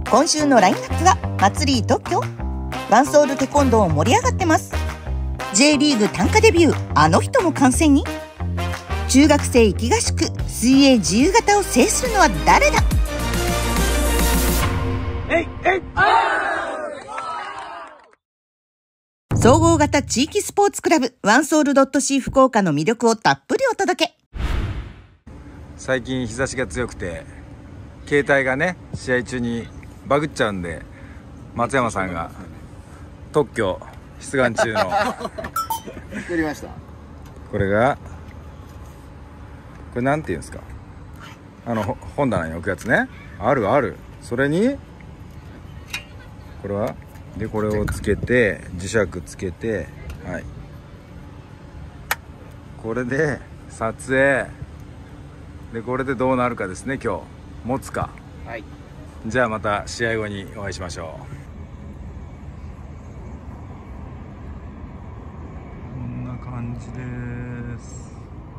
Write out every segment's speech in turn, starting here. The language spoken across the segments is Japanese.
今週のラインナップは祭り特許ワンソールテコンドー盛り上がってます。 J リーグ単価デビュー、あの人も観戦に。中学生行き合宿、水泳自由形を制するのは誰だ。総合型地域スポーツクラブワンソール .C 福岡の魅力をたっぷりお届け。 最近日差しが強くて携帯がね試合中にバグっちゃうんで、松山さんが特許出願中の作りました。 これなんていうんですか、本棚に置くやつね。ある。それにこれはで、これをつけて磁石つけて、はい、これで撮影で、これでどうなるかですね。今日持つか。 はい。 じゃあまた試合後にお会いしましょう。こんな感じです。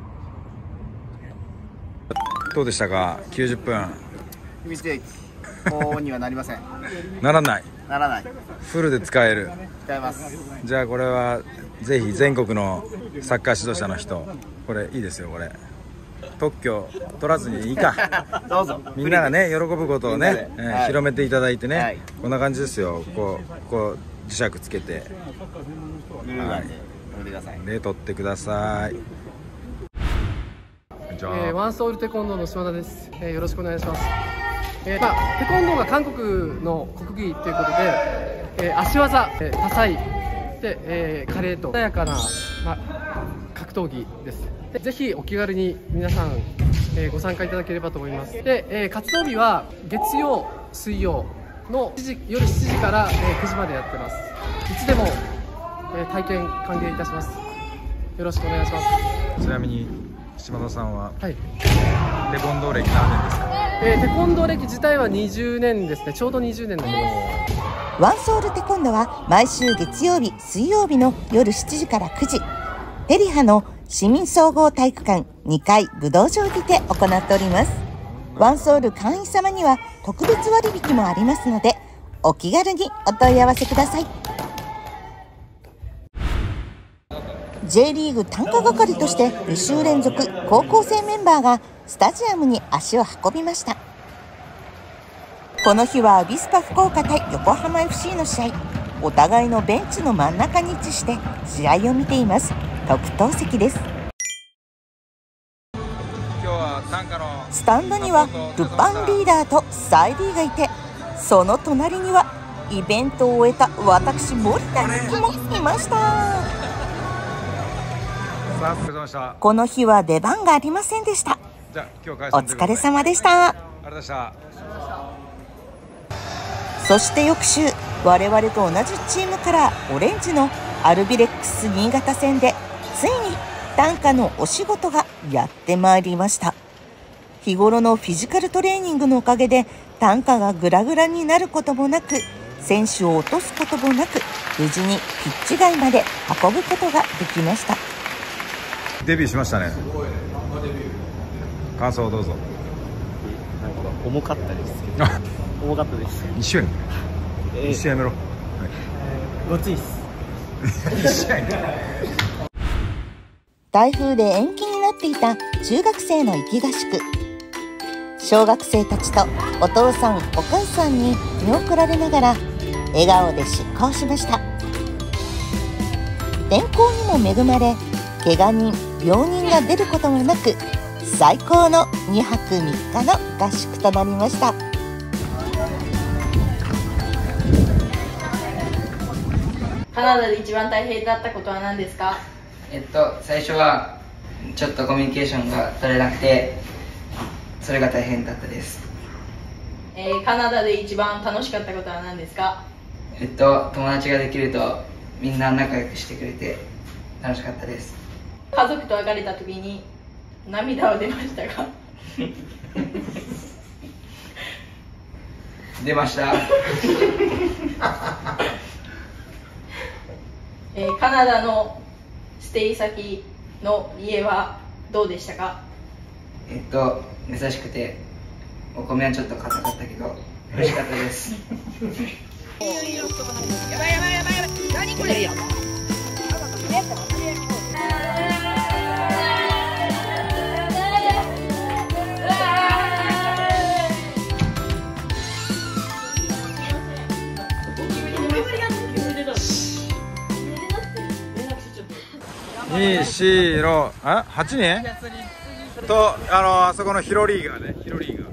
どうでしたか90分。 秘密兵器高温にはなりません。 ならない。 ならない。 フルで使える。 使えます。 じゃあこれはぜひ全国のサッカー指導者の人、これいいですよ。これ特許取らずにいいかどうぞ。 みんながね喜ぶことをね、 はい、 広めていただいてね、 はい、 こんな感じですよ。こう磁石つけて、 はい、 で取ってください。 ワンソールテコンドーの島田です。よろしくお願いします。テコンドーが韓国の国技ということで、足技、多彩で、華麗と穏やかな、格闘技です。でぜひお気軽に皆さん、ご参加いただければと思います。で、活動日は月曜、水曜の夜7時から、9時までやってます。いつでも、体験歓迎いたします。よろしくお願いします。 ちなみに島田さんは、 はい、 テコンドー歴何年ですか？ テコンドー歴自体は20年ですね。ちょうど20年になります。 ワンソールテコンドは毎週月曜日、水曜日の夜7時から9時、テリハの市民総合体育館2階武道場にて行っております。ワンソール会員様には特別割引もありますので、お気軽にお問い合わせください。J リーグ単価係として2週連続高校生メンバーがスタジアムに足を運びました。この日はアビスパ福岡対横浜 FC の試合、お互いのベンチの真ん中に位置して試合を見ています。特等席です。 今日は単価のスタンドにはルパンリーダーとサイディがいて、その隣にはイベントを終えた私森田美希もいました。この日は出番がありませんでした。 じゃあ今日お疲れ様でした。 ありがとうございました。 そして翌週、我々と同じチームからオレンジのアルビレックス新潟戦でついに単価のお仕事がやってまいりました。日頃のフィジカルトレーニングのおかげで単価がグラグラになることもなく、選手を落とすこともなく、無事にピッチ外まで運ぶことができました。 デビューしましたね。感想をどうぞ。 重かったですけど。重かったです。 一緒やめろ。 ごついっす。 台風で延期になっていた中学生の行き合宿。小学生たちとお父さんお母さんに見送られながら笑顔で出航しました。天候にも恵まれ、怪我人病人が出ることもなく、最高の2泊3日の合宿となりました。 カナダで一番大変だったことは何ですか？ 最初はちょっとコミュニケーションが取れなくて、それが大変だったです。 カナダで一番楽しかったことは何ですか？ 友達ができるとみんな仲良くしてくれて楽しかったです。 家族と別れた時に涙は出ましたか？ 出ましたカナダのステイ先の家はどうでしたか？ 優しくて、お米はちょっと硬かったけど嬉しかったです。 2、4、あ、8人と、あそこのヒロリーガーね、ヒロリーガー。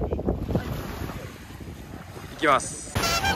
いきます。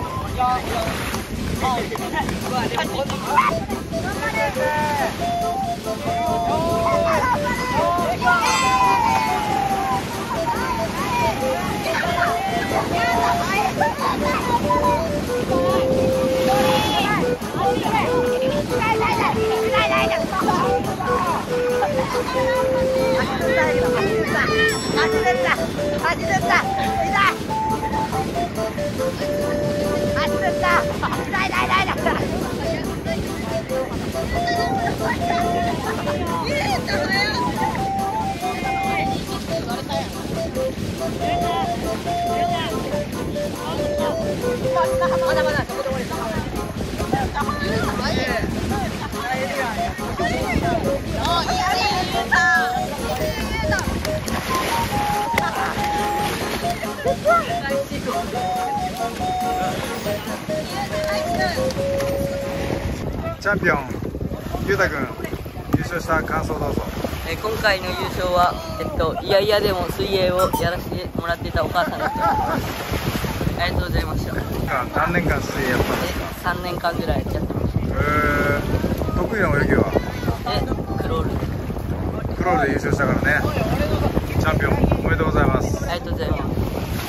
チャンピオン、ゆうたくん、優勝した感想どうぞ。 今回の優勝は、いやいやでも水泳をやらせてもらっていたお母さんです。ありがとうございました。 何年間水泳やったんですか ？3年間ぐらいやってました。 得意な泳ぎは？ クロール。 クロールで優勝したからね。チャンピオンおめでとうございます。 ありがとうございます。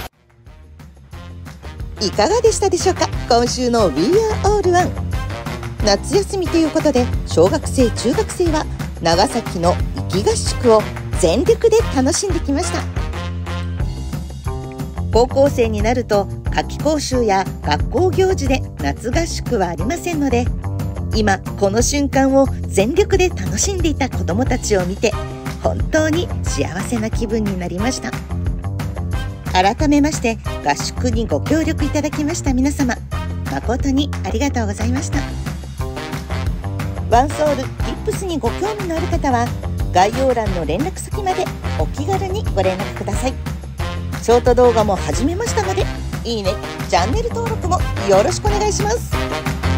いかがでしたでしょうか。今週の We Are All One、夏休みということで小学生中学生は長崎の壱岐合宿を全力で楽しんできました。高校生になると夏期講習や学校行事で夏合宿はありませんので、今この瞬間を全力で楽しんでいた子どもたちを見て本当に幸せな気分になりました。改めまして合宿にご協力いただきました皆様、誠にありがとうございました。ワンソールティップスにご興味のある方は概要欄の連絡先までお気軽にご連絡ください。ショート動画も始めましたので、いいね、チャンネル登録もよろしくお願いします。